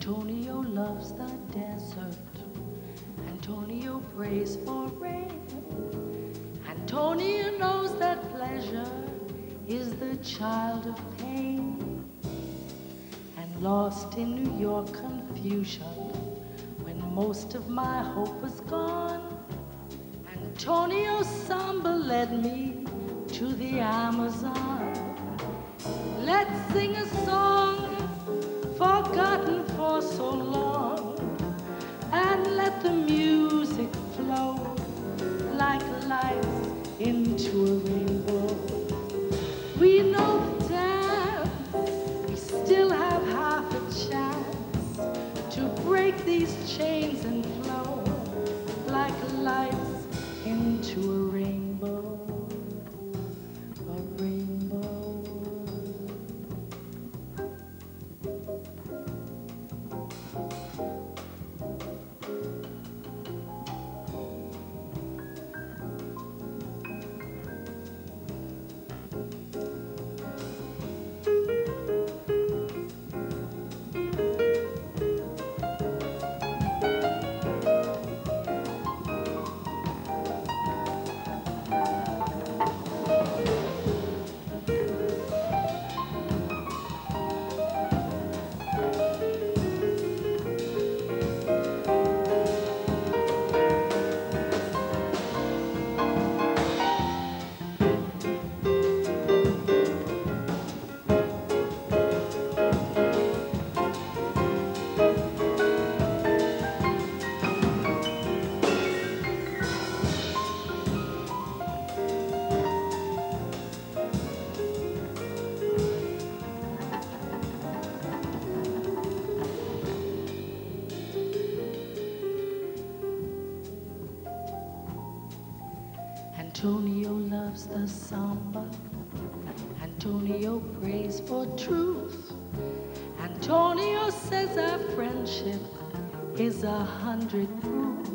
Antonio loves the desert. Antonio prays for rain. Antonio knows that pleasure is the child of pain. And lost in New York confusion, when most of my hope was gone, Antonio Samba led me to the Amazon. Let's sing a song forgotten for so long, and let the music flow like lights into a rainbow. We know the dance, we still have half a chance to break these chains and flow like lights into a rainbow, a rainbow. Antonio loves the samba. Antonio prays for truth. Antonio says our friendship is 100 proof.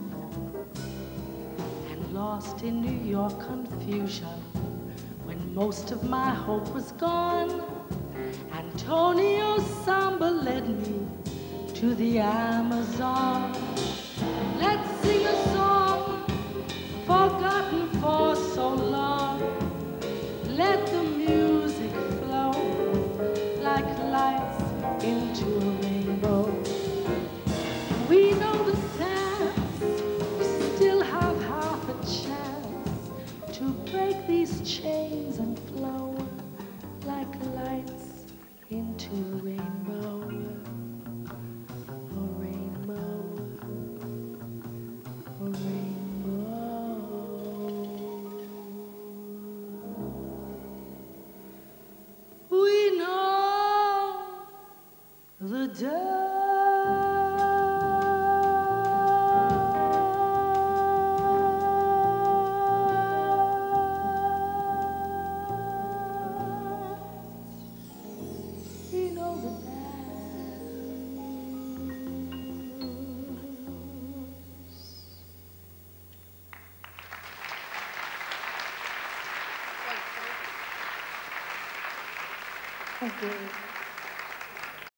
And lost in New York confusion, when most of my hope was gone, Antonio Samba led me to the Amazon. Let's sing a song forgotten for so long. Let the music flow like lights into a rainbow. We know the dance, we still have half a chance to break these chains and flow like lights into a rainbow. A rainbow, a rainbow. We know the dance. We know the dance. Thank you.